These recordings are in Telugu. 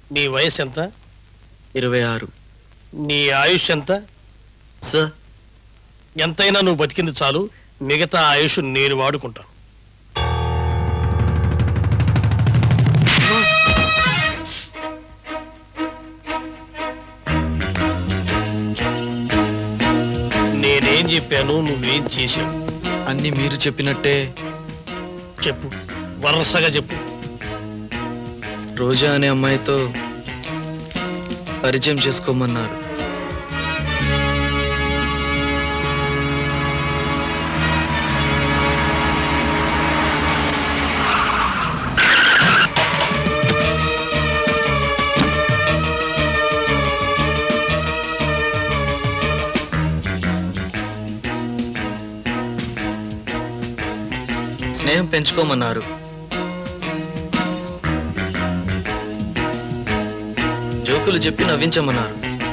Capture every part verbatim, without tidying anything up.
నీ వయసు ఎంత? ఇరవై ఆరు. నీ ఆయుష్ ఎంత? సార్ ఎంతైనా నువ్వు బతికింది చాలు, మిగతా ఆయుష్ నేను వాడుకుంటాను. నేనేం చెప్పాను, నువ్వేం చేశావు? అన్ని మీరు చెప్పినట్టే. చెప్పు, వరుసగా చెప్పు. రోజా అనే అమ్మాయితో పరిచయం చేసుకోమన్నారు. స్నేహం పెంచుకోమన్నారు. జోకులు చెప్పి నవ్వించమన్నారు.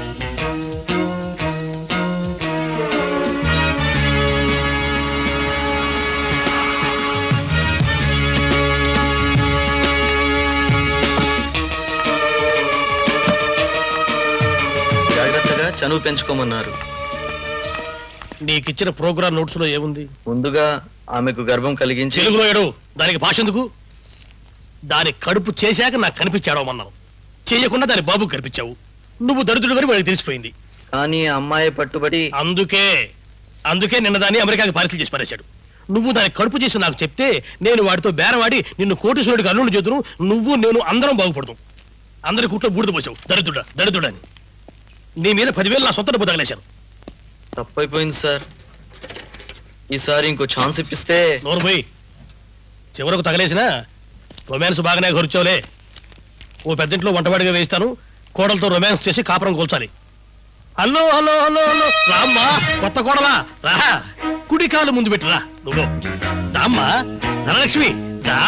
జాగ్రత్తగా చనువు పెంచుకోమన్నారు. నీకిచ్చిన ప్రోగ్రామ్ నోట్స్ లో ఏముంది? ముందుగా ఆమెకు గర్భం కలిగించి. తెలుగులో ఏడు, దానికి భాష ఎందుకు? దాని కడుపు చేశాక నాకు కనిపించాడమన్నావు, చేయకుండా దాని బాబుకు కనిపించావు. నువ్వు దరిద్రుడు వరకు వాడికి తెలిసిపోయింది. కానీ అమ్మాయి పట్టుబడి. అందుకే అందుకే నిన్న దాన్ని అమెరికాకి పార్సిల్ చేసి పడేశాడు. నువ్వు దాని కడుపు చేసి నాకు చెప్తే నేను వాడితో బేరవాడి నిన్ను కోటీశ్వరుడికి అల్లుండి చేతును. నువ్వు నేను అందరం బాగుపడతాం. అందరి కుట్లో బూడిద పోసావు, దరిద్రుడా దరిద్రుడా అని. నీ మీద పదివేలు నా సొంత డబ్బు తగలేశాను. తప్పైపోయింది సార్, ఈసారి ఇంకో ఛాన్స్ ఇప్పిస్తే. నోరు పోయి, చివరకు తగలేసినా రొమాన్స్ బాగానే ఖర్చోలే. ఓ పెద్దింట్లో వంటవాడిగా వేయిస్తాను, కోడలతో రొమాన్స్ చేసి కాపురం కూల్చాలి. హలో హలో హలో హలో రామ్మా, కొత్త కోడలా రా, కుడి కాలు ముందు పెట్టిరా. నువ్వు రామ్మా ధనలక్ష్మి రా.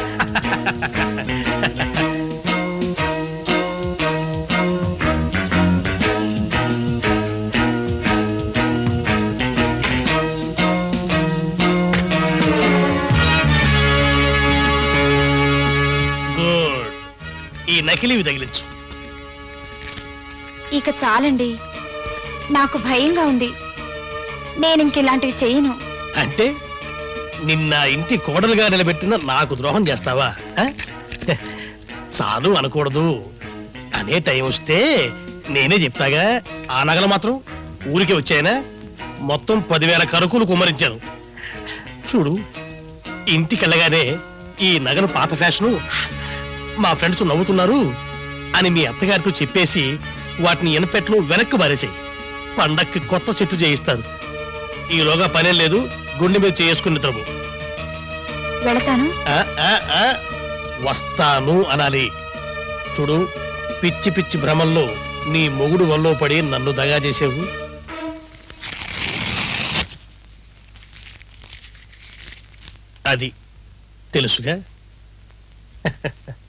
ఈ నకిలీవి తగిలించు. ఇక చాలండి, నాకు భయంగా ఉంది. నేను ఇంకెలాంటివి చెయ్యను. అంటే నిన్న ఇంటి కోడలుగా నిలబెట్టిన నాకు ద్రోహం చేస్తావా? చాలు అనకూడదు అనే టైం వస్తే నేనే చెప్తాగా. ఆ నగలు మాత్రం ఊరికే వచ్చాయనా? మొత్తం పదివేల కరుకులు కుమ్మరించాను. చూడు, ఇంటికెళ్ళగానే ఈ నగలు పాత ఫ్యాషను, మా ఫ్రెండ్స్ నవ్వుతున్నారు అని మీ అత్తగారితో చెప్పేసి వాటిని ఎనపెట్లు వెనక్కి మారేసాయి. పండక్కి కొత్త చెట్టు చేయిస్తారు. ఈలోగా పనేం లేదు, గుండె మీద చేసుకుని నిద్రము. వెళతాను. వస్తాను అనాలి. చూడు, పిచ్చి పిచ్చి భ్రమంలో నీ మొగుడు వల్లో పడి నన్ను దగా చేసావు. అది తెలుసుగా.